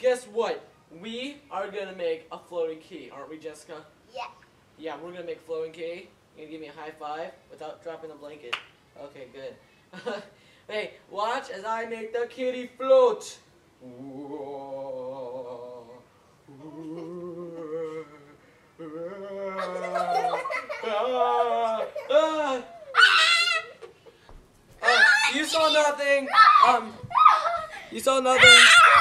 guess what? We are gonna make a floating key, aren't we, Jessica? Yeah. Yeah, we're gonna make a floating key. You're gonna give me a high five without dropping the blanket. Okay, good. Hey, watch as I make the kitty float. You saw nothing. You saw nothing.